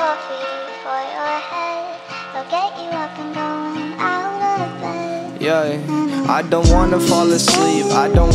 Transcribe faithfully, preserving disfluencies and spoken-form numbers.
coffee for your head. I'll get you up and going out of bed. Yeah, I don't wanna fall asleep, I don't